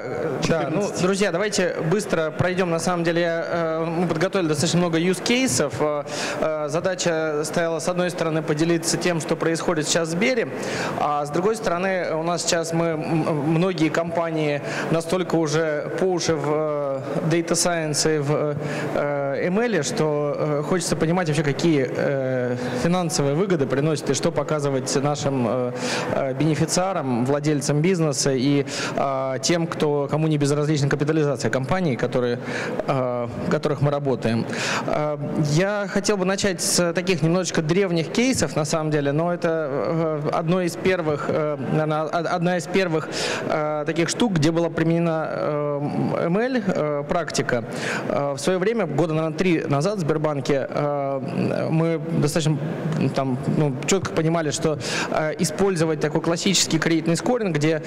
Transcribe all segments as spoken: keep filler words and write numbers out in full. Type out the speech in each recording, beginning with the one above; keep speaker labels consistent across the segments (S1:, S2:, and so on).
S1: Да, ну, друзья, давайте быстро пройдем. На самом деле, мы подготовили достаточно много use-кейсов. Задача стояла, с одной стороны, поделиться тем, что происходит сейчас в Сбере, а с другой стороны, у нас сейчас мы, многие компании настолько уже по уши в Data Science и в эм эл, что хочется понимать вообще, какие финансовые выгоды приносит и что показывать нашим бенефициарам, владельцам бизнеса и тем, кто, кому не безразлична капитализация компаний, которые, в которых мы работаем. Я хотел бы начать с таких немножечко древних кейсов, на самом деле, но это одно из первых, одна из первых таких штук, где была применена эм эл практика. В свое время, года, наверное, три назад в Сбербанке мы достаточно там, ну, четко понимали, что использовать такой классический кредитный скоринг, где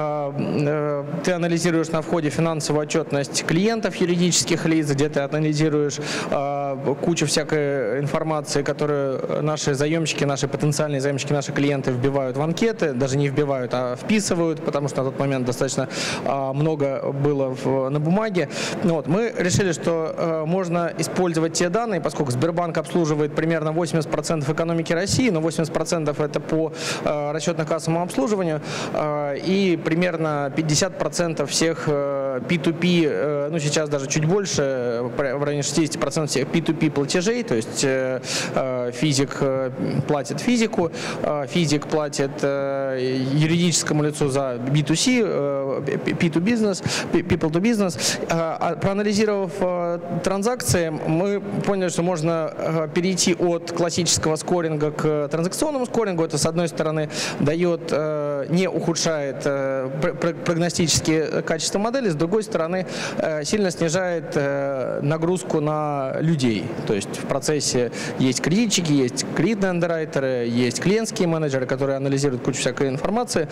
S1: ты анализируешь на входе финансовую отчетность клиентов юридических лиц, где ты анализируешь э, кучу всякой информации, которую наши заемщики, наши потенциальные заемщики, наши клиенты вбивают в анкеты, даже не вбивают, а вписывают, потому что на тот момент достаточно э, много было в, на бумаге. Вот. Мы решили, что э, можно использовать те данные, поскольку Сбербанк обслуживает примерно восемьдесят процентов экономики России, но восемьдесят процентов это по э, расчетно-кассовому обслуживанию, э, и примерно пятьдесят процентов всех пи ту пи, ну сейчас даже чуть больше, в районе шестидесяти процентов всех пи ту пи платежей, то есть физик платит физику, физик платит юридическому лицу за би ту си, пи ту бизнес, people to business. Проанализировав транзакции, мы поняли, что можно перейти от классического скоринга к транзакционному скорингу. Это, с одной стороны, дает, не ухудшает прогностические качества модели, с другой стороны, сильно снижает нагрузку на людей. То есть в процессе есть кредитчики, есть кредитные андеррайтеры, есть клиентские менеджеры, которые анализируют кучу всякой информации.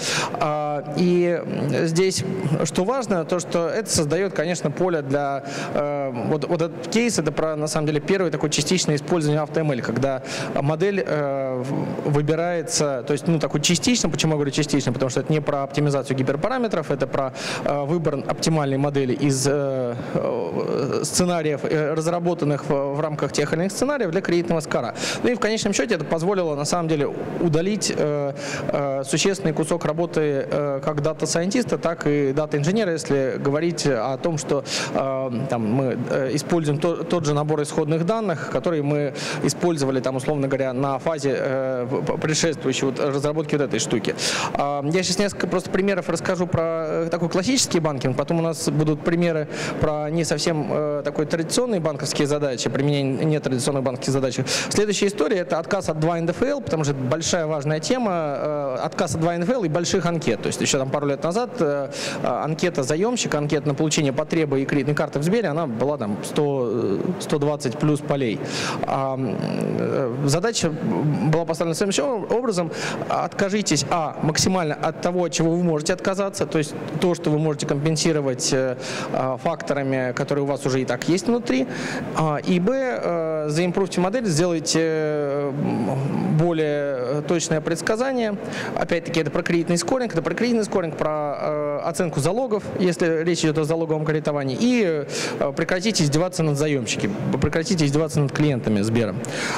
S1: И здесь, что важно, то, что это создает, конечно, поле для... Вот, вот этот кейс, это про, на самом деле, первый такой частичное использование AutoML, когда модель выбирается, то есть, ну, такой частично, почему я говорю частично, потому что это не про оптимизацию гиперпараметров, это про э, выбор оптимальной модели из э, сценариев, э, разработанных в, в рамках тех или иных сценариев для кредитного скора. Ну и в конечном счете это позволило на самом деле удалить э, э, существенный кусок работы э, как дата-сайентиста, так и дата-инженера, если говорить о том, что э, там, мы э, используем то, тот же набор исходных данных, которые мы использовали, там, условно говоря, на фазе э, предшествующей вот, разработки вот этой штуки. Э, я сейчас несколько просто примеров расскажу про такой классический банкинг, потом у нас будут примеры про не совсем э, такой традиционные банковские задачи, применение нетрадиционных банковских задач. Следующая история – это отказ от два эн дэ эф эл, потому что это большая важная тема, э, отказ от два эн дэ эф эл и больших анкет. То есть еще там пару лет назад э, анкета заемщика, анкета на получение потребы и кредитной карты в Сбере, она была там сто — сто двадцать плюс полей. А, э, задача была поставлена следующим образом: откажитесь, а, максимально от того, от чего вы можете отказаться, то есть то, что вы можете компенсировать э, факторами, которые у вас уже и так есть внутри, а, и, б, э, заимпровьте модель, сделайте более точное предсказание. Опять-таки, это про кредитный скоринг, это про кредитный скоринг, про э, оценку залогов, если речь идет о залоговом кредитовании, и э, прекратите издеваться над заемщиками, прекратите издеваться над клиентами Сбера.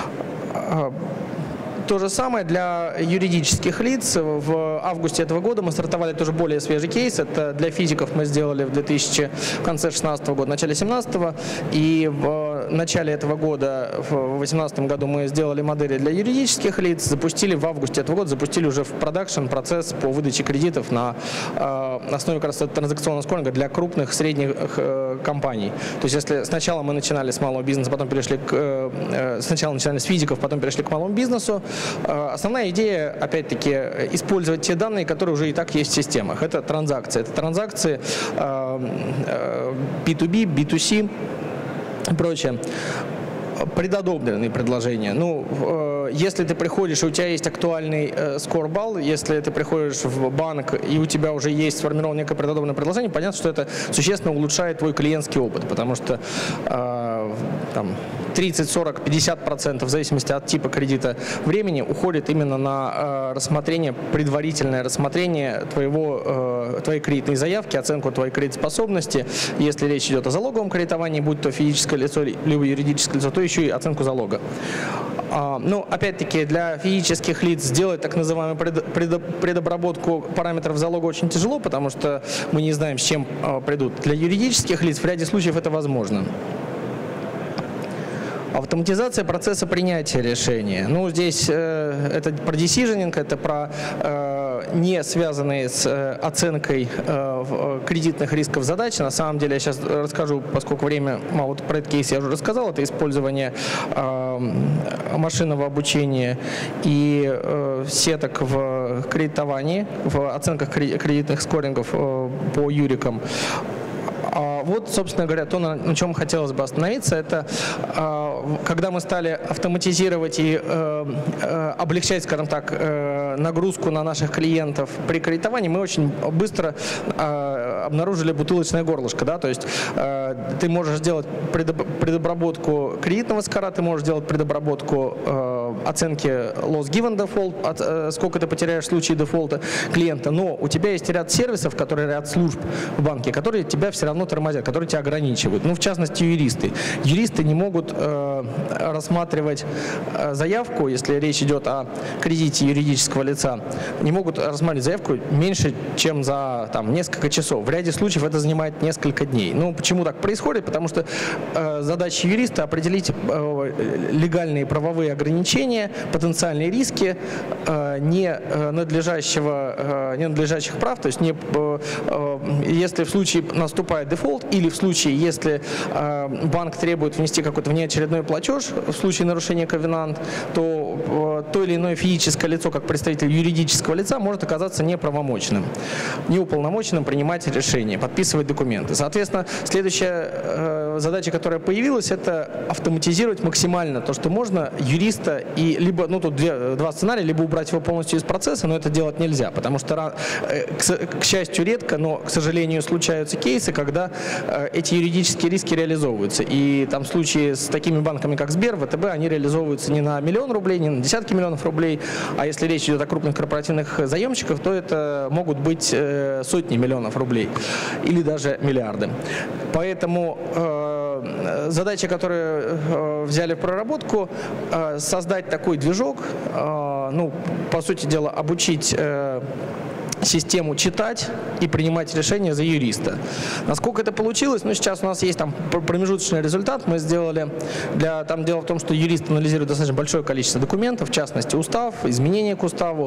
S1: То же самое для юридических лиц. В августе этого года мы стартовали тоже более свежий кейс. Это для физиков мы сделали в две тысячи, в конце шестнадцатого года, начале семнадцатого. И в начале этого года, в две тысячи восемнадцатом году, мы сделали модели для юридических лиц. Запустили в августе этого года, запустили уже в продакшн процесс по выдаче кредитов на э, основе как раз транзакционного скоринга для крупных, средних э, компаний. То есть если сначала мы начинали с малого бизнеса, потом перешли к... Э, сначала начинали с физиков, потом перешли к малому бизнесу. Основная идея, опять-таки, использовать те данные, которые уже и так есть в системах. Это транзакции. Это транзакции би ту би, би ту си и прочее. Предодобренные предложения. Ну, э, если ты приходишь, и у тебя есть актуальный э, скор-балл, если ты приходишь в банк, и у тебя уже есть сформировано некое предодобренное предложение, понятно, что это существенно улучшает твой клиентский опыт, потому что э, там тридцать, сорок, пятьдесят процентов в зависимости от типа кредита времени уходит именно на э, рассмотрение, предварительное рассмотрение твоего, э, твоей кредитной заявки, оценку твоей кредитоспособности. Если речь идет о залоговом кредитовании, будь то физическое лицо либо юридическое лицо, то еще и оценку залога. А, ну, опять-таки, для физических лиц сделать так называемую пред, пред, предобработку параметров залога очень тяжело, потому что мы не знаем, с чем а, придут. Для юридических лиц в ряде случаев это возможно. Автоматизация процесса принятия решения. Ну, здесь э, это про decisioning, это про э, не связанные с э, оценкой э, кредитных рисков задачи. На самом деле, я сейчас расскажу, поскольку время мало, вот про этот кейс я уже рассказал, это использование э, машинного обучения и э, сеток в кредитовании, в оценках кредитных скорингов э, по юрикам. Вот, собственно говоря, то, на чем хотелось бы остановиться, это когда мы стали автоматизировать и облегчать, скажем так, нагрузку на наших клиентов при кредитовании, мы очень быстро обнаружили бутылочное горлышко. Да? То есть ты можешь сделать предобработку кредитного скора, ты можешь делать предобработку оценки loss given default, сколько ты потеряешь в случае дефолта клиента, но у тебя есть ряд сервисов, которые ряд служб в банке, которые тебя все равно тормозят, которые тебя ограничивают. Ну, в частности, юристы. Юристы не могут э, рассматривать э, заявку, если речь идет о кредите юридического лица, не могут рассматривать заявку меньше, чем за там, несколько часов. В ряде случаев это занимает несколько дней. Ну, почему так происходит? Потому что э, задача юриста определить э, легальные правовые ограничения, потенциальные риски э, ненадлежащего, э, ненадлежащих прав, то есть не, э, э, если в случае наступает дефолт или в случае, если э, банк требует внести какой-то внеочередной платеж в случае нарушения ковенант, то э, то или иное физическое лицо, как представитель юридического лица, может оказаться неправомочным, неуполномоченным принимать решения, подписывать документы. Соответственно, следующая э, задача, которая появилась, это автоматизировать максимально то, что можно юриста и либо, ну тут две, два сценария, либо убрать его полностью из процесса, но это делать нельзя, потому что, э, к, к счастью, редко, но, к сожалению, случаются кейсы, когда э, эти юридические риски реализовываются. И там случаи с такими банками, как Сбер, ВТБ, они реализовываются не на миллион рублей, не на десятки миллионов рублей, а если речь идет о крупных корпоративных заемщиках, то это могут быть э, сотни миллионов рублей или даже миллиарды. Поэтому э, задача, которую э, взяли в проработку, э, создать такой движок, э, ну, по сути дела, обучить э, систему читать и принимать решения за юриста. Насколько это получилось? Ну, сейчас у нас есть там промежуточный результат. Мы сделали для, там дело в том, что юрист анализирует достаточно большое количество документов, в частности, устав, изменения к уставу.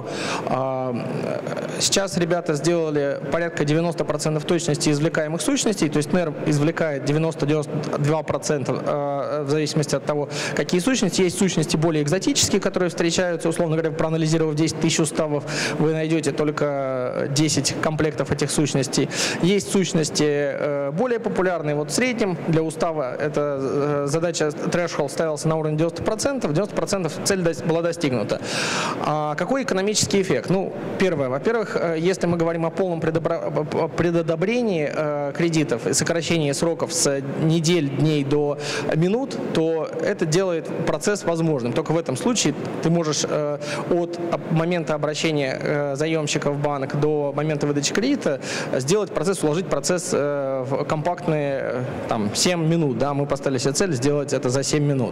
S1: Сейчас ребята сделали порядка девяноста процентов точности извлекаемых сущностей, то есть эн и эр извлекает девяносто-девяносто два процента в зависимости от того, какие сущности. Есть сущности более экзотические, которые встречаются, условно говоря, проанализировав десять тысяч уставов, вы найдете только десять комплектов этих сущностей. Есть сущности более популярные. Вот в среднем для устава эта задача threshold ставился на уровне девяноста процентов, девяносто процентов цель была достигнута. А какой экономический эффект? Ну, первое. Во-первых, если мы говорим о полном предодобрении кредитов и сокращении сроков с недель, дней до минут, то это делает процесс возможным. Только в этом случае ты можешь от момента обращения заемщика в банк до момента выдачи кредита сделать процесс, уложить процесс в компактные там, семь минут. Да, мы поставили себе цель сделать это за семь минут.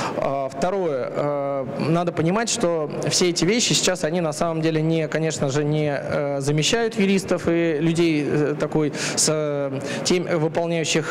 S1: Второе. Надо понимать, что все эти вещи сейчас, они на самом деле, не, конечно же, не замещают юристов и людей такой, с тем, выполняющих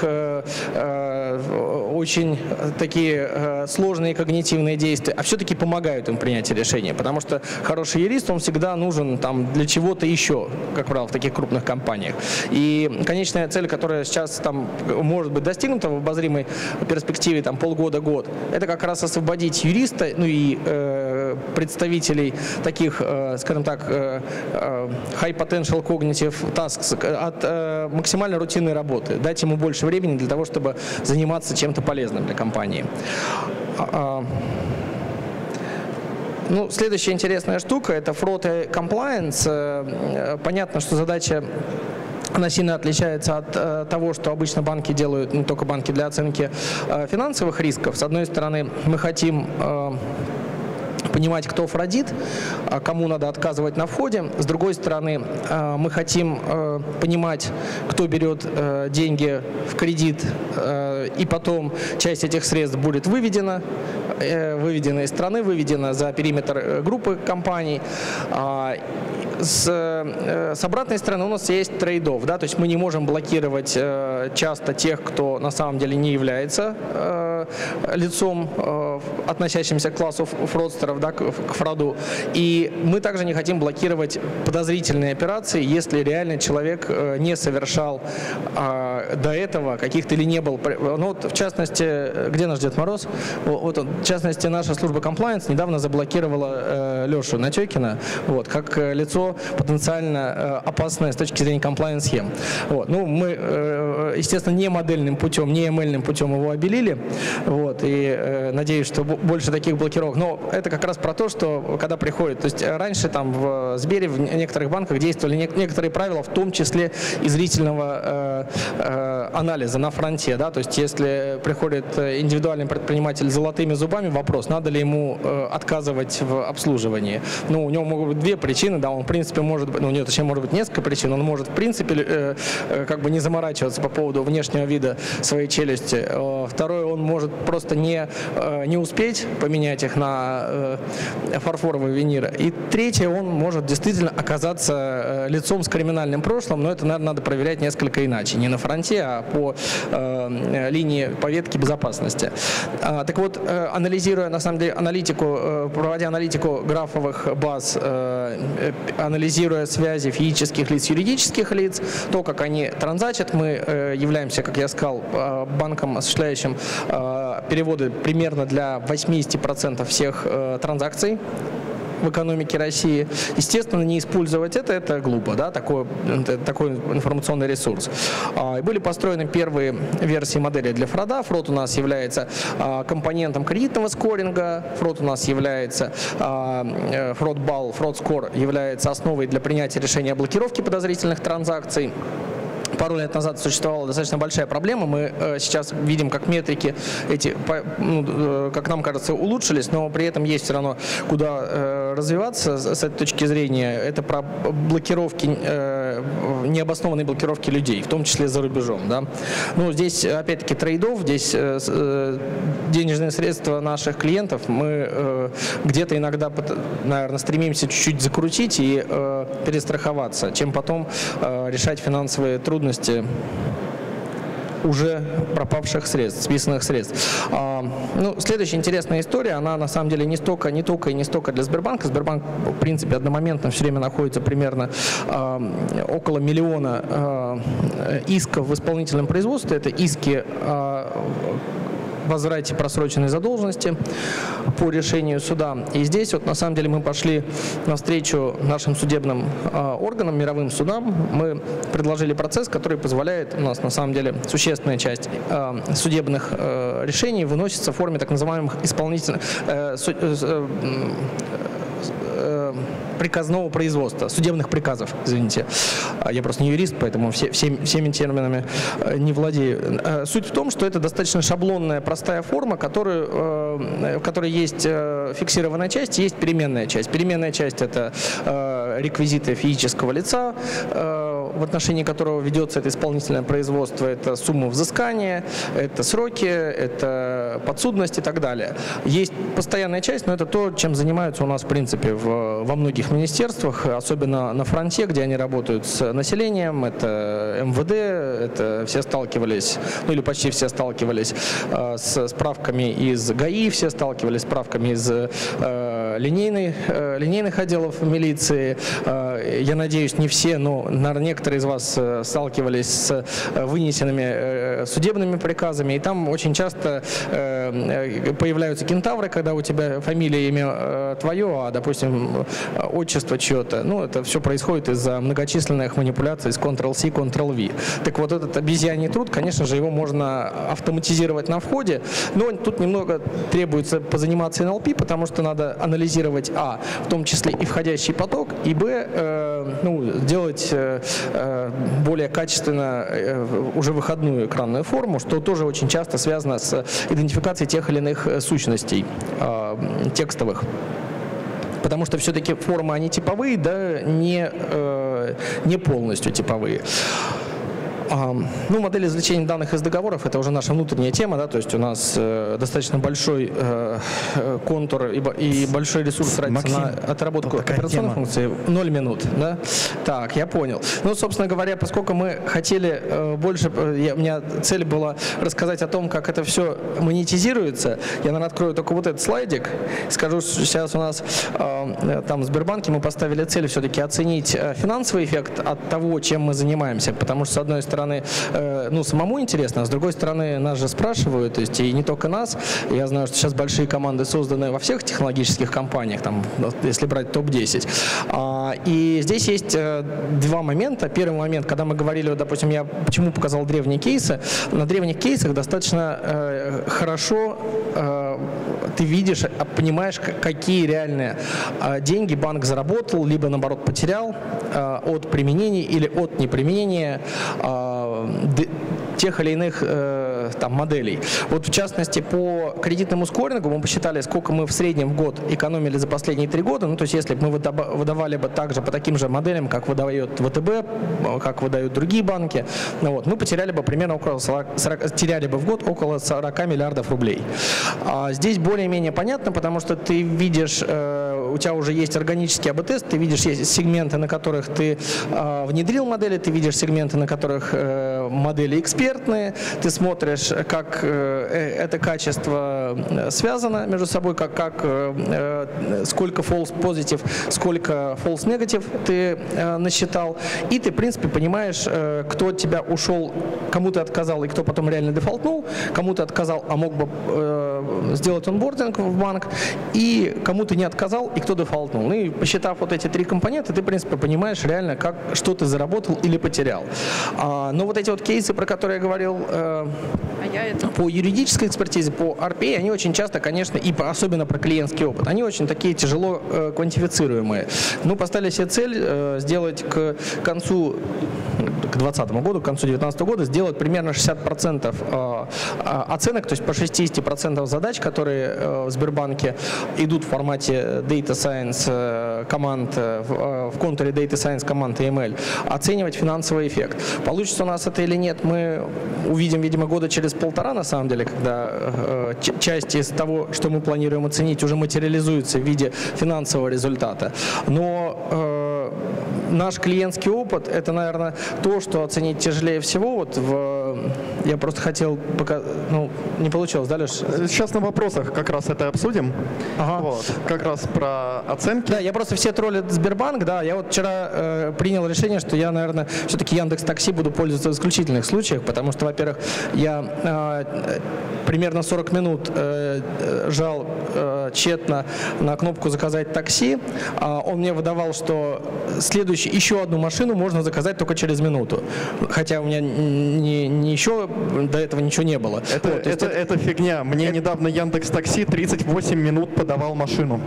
S1: очень такие сложные когнитивные действия, а все-таки помогают им принять решение. Потому что хороший юрист, он всегда нужен там, для чего-то еще, как правило, в таких крупных компаниях. И конечная цель, которая сейчас там может быть достигнута в обозримой перспективе там, полгода-год, это как раз освободить юриста, ну и э, представителей таких, э, скажем так, э, high potential cognitive tasks от э, максимально рутинной работы, дать ему больше времени для того, чтобы заниматься чем-то полезным для компании. Ну, следующая интересная штука – это fraud и compliance. Понятно, что задача Она сильно отличается от э, того, что обычно банки делают, не только банки, для оценки э, финансовых рисков. С одной стороны, мы хотим э, понимать, кто фродит, кому надо отказывать на входе. С другой стороны, мы хотим понимать, кто берет деньги в кредит, и потом часть этих средств будет выведена, выведена из страны, выведена за периметр группы компаний. С, с обратной стороны у нас есть трейд-офф, да, то есть мы не можем блокировать э, часто тех, кто на самом деле не является э, лицом, э, относящимся к классу фродстеров, да, к, к фроду. И мы также не хотим блокировать подозрительные операции, если реально человек э, не совершал э, до этого каких-то или не был. Ну, вот, в частности, где наш Дед Мороз? Вот он, в частности, наша служба комплаенс недавно заблокировала э, Лешу Натекина, вот, как э, лицо потенциально опасное с точки зрения комплаенс-схем. Вот. Ну, мы, естественно, не модельным путем, не эм эльным путем его обелили. Вот. И надеюсь, что больше таких блокировок. Но это как раз про то, что когда приходит. То есть раньше там в Сбере, в некоторых банках действовали некоторые правила, в том числе и зрительного анализа на фронте. Да? То есть если приходит индивидуальный предприниматель с золотыми зубами, вопрос, надо ли ему отказывать в обслуживании. Ну, у него могут быть две причины. Да, он, в принципе, может быть, ну, нет, точнее, может быть несколько причин. Он может, в принципе, э, э, как бы не заморачиваться по поводу внешнего вида своей челюсти. Э, второе, он может просто не, э, не успеть поменять их на э, фарфоровый винир. И третье, он может действительно оказаться э, лицом с криминальным прошлым, но это, наверное, надо проверять несколько иначе. Не на фронте, а по э, линии, по ветке безопасности. А, так вот, э, анализируя, на самом деле, аналитику, э, проводя аналитику графовых баз, э, анализируя связи физических лиц, юридических лиц, то, как они транзачат, мы э, являемся, как я сказал, э, банком, осуществляющим э, переводы примерно для восьмидесяти процентов всех э, транзакций в экономике России. Естественно, не использовать это, это глупо, да, такой, такой информационный ресурс. И были построены первые версии модели для фрода. Фрод у нас является компонентом кредитного скоринга, фрод у нас является, фрод-балл, фрод-скор является основой для принятия решения о блокировке подозрительных транзакций. Пару лет назад существовала достаточно большая проблема. Мы э, сейчас видим, как метрики эти, по, ну, э, как нам кажется, улучшились, но при этом есть все равно куда э, развиваться с, с этой точки зрения. Это про блокировки, э, необоснованные блокировки людей, в том числе за рубежом. Да? Ну, здесь, опять-таки, трейдов, здесь э, э, денежные средства наших клиентов мы э, где-то иногда, наверное, стремимся чуть-чуть закрутить и э, перестраховаться, чем потом э, решать финансовые трудности уже пропавших средств, списанных средств. А, ну, следующая интересная история, она на самом деле не столько, не только и не столько для Сбербанка. Сбербанк, в принципе, одномоментно все время находится примерно а, около миллиона а, исков в исполнительном производстве. Это иски а, возврате просроченной задолженности по решению суда. И здесь вот на самом деле мы пошли навстречу нашим судебным э, органам, мировым судам. Мы предложили процесс, который позволяет, у нас на самом деле существенная часть э, судебных э, решений выносится в форме так называемых исполнительных э, су, э, э, приказного производства, судебных приказов, извините. Я просто не юрист, поэтому все, всеми, всеми терминами не владею. Суть в том, что это достаточно шаблонная, простая форма, которую, в которой есть фиксированная часть, есть переменная часть. Переменная часть – это реквизиты физического лица, в отношении которого ведется это исполнительное производство, это сумма взыскания, это сроки, это подсудность и так далее. Есть постоянная часть, но это то, чем занимаются у нас, в принципе, в, во многих министерствах, особенно на фронте, где они работают с населением, это эм вэ дэ, это все сталкивались, ну или почти все сталкивались с справками из ГАИ, все сталкивались с справками из э, линейной, э, линейных отделов милиции. Э, я надеюсь, не все, но, наверное, некоторые из вас сталкивались с вынесенными судебными приказами, и там очень часто появляются кентавры, когда у тебя фамилия, имя твое, а, допустим, отчество чье-то. Ну, это все происходит из-за многочисленных манипуляций с контрол-си, контрол-ви. Так вот, этот обезьяний труд, конечно же, его можно автоматизировать на входе, но тут немного требуется позаниматься эн эл пи, потому что надо анализировать анализировать, а, в том числе и входящий поток, и, б, э, ну, делать э, более качественно э, уже выходную экранную форму, что тоже очень часто связано с идентификацией тех или иных сущностей э, текстовых. Потому что все-таки формы, они типовые, да, не, э, не полностью типовые. Ну, модель извлечения данных из договоров – это уже наша внутренняя тема, да, то есть у нас э, достаточно большой э, контур и, и большой ресурс тратится на отработку операционной функции. Ноль минут, да? Так, я понял. Ну, собственно говоря, поскольку мы хотели э, больше, я, у меня цель была рассказать о том, как это все монетизируется, я, наверное, открою только вот этот слайдик, скажу, что сейчас у нас э, там в Сбербанке мы поставили цель все-таки оценить финансовый эффект от того, чем мы занимаемся, потому что, с одной стороны, стороны, ну, самому интересно, а с другой стороны, нас же спрашивают, то есть и не только нас. Я знаю, что сейчас большие команды созданы во всех технологических компаниях, там, если брать топ десять. И здесь есть два момента. Первый момент, когда мы говорили, допустим, я почему показал древние кейсы, на древних кейсах достаточно хорошо ты видишь, понимаешь, какие реальные деньги банк заработал, либо, наоборот, потерял от применения или от неприменения тех или иных э, там, моделей. Вот в частности по кредитному скорингу мы посчитали, сколько мы в среднем в год экономили за последние три года. Ну, то есть если бы мы выдавали бы также по таким же моделям, как выдает ВТБ, как выдают другие банки, ну, вот, мы потеряли бы примерно около сорока, теряли бы в год около сорока миллиардов рублей. А здесь более-менее понятно, потому что ты видишь, э, у тебя уже есть органический эй би тест, ты видишь есть сегменты, на которых ты э, внедрил модели, ты видишь сегменты, на которых э, модели экспертные, ты смотришь, как э, это качество связано между собой, как, как, э, сколько false positive, сколько false negative ты э, насчитал, и ты, в принципе, понимаешь, э, кто от тебя ушел, кому ты отказал и кто потом реально дефолтнул, кому ты отказал, а мог бы э, сделать онбординг в банк, и кому ты не отказал и кто дефолтнул. Ну и посчитав вот эти три компонента, ты, в принципе, понимаешь реально, как, что ты заработал или потерял. А, но вот эти вот кейсы, про которые я говорил, э, а я это... по юридической экспертизе, по ар пи эй, они очень часто, конечно, и по, особенно про клиентский опыт, они очень такие тяжело э, квантифицируемые. Мы поставили себе цель э, сделать к концу, к двадцатому году, к концу две тысячи девятнадцатого года, сделать примерно шестьдесят процентов э, оценок, то есть по шестидесяти процентам задач, которые э, в Сбербанке идут в формате Data Science э, команд, э, в, э, в контуре Data Science команд и эм эл, оценивать финансовый эффект. Получится у нас это или нет, мы увидим, видимо, года через полтора, на самом деле, когда э, часть из того, что мы планируем оценить, уже материализуется в виде финансового результата. Но э, наш клиентский опыт – это, наверное, то, что оценить тяжелее всего. Вот в, я просто хотел пока, ну, не получилось, да, Леш?
S2: Сейчас на вопросах как раз это обсудим. Ага. Вот, как раз про оценки.
S1: Да, я просто все троллят Сбербанк, да. Я вот вчера э, принял решение, что я, наверное, все-таки Яндекс.Такси буду пользоваться в исключительных случаях, потому что, во-первых, я э, примерно сорок минут э, жал э, тщетно на кнопку «Заказать такси». А он мне выдавал, что следующий, еще одну машину можно заказать только через минуту. Хотя у меня не, не еще до этого ничего не было.
S2: Это, вот, это, это, это фигня. Мне это... недавно Яндекс.Такси тридцать восемь минут подавал машину.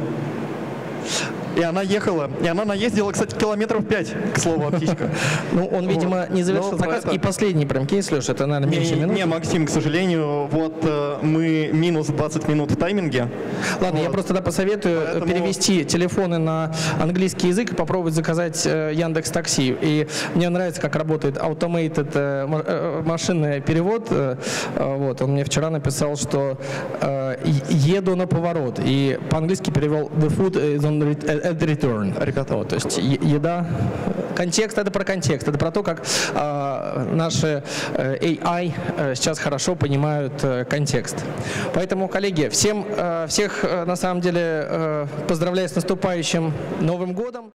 S2: И она ехала, и она наездила, кстати, километров пять, к слову, о птичках.
S1: Ну, он, видимо, не завершил заказ. И последний прям кейс, Леш, это, наверное, меньше минут.
S2: Не, Максим, к сожалению, вот мы минус двадцать минут в тайминге.
S1: Ладно, я просто тогда посоветую перевести телефоны на английский язык и попробовать заказать Яндекс.Такси. И мне нравится, как работает automated машинный перевод. Вот, он мне вчера написал, что еду на поворот. И по-английски перевел the food is on at return. Ребята, вот, то есть еда. Контекст — это про контекст, это про то, как э, наши э, эй ай э, сейчас хорошо понимают э, контекст. Поэтому, коллеги, всем, э, всех э, на самом деле э, поздравляю с наступающим Новым годом.